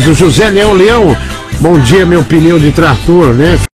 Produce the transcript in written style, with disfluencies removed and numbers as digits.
O José Leão, bom dia, meu pneu de trator, né?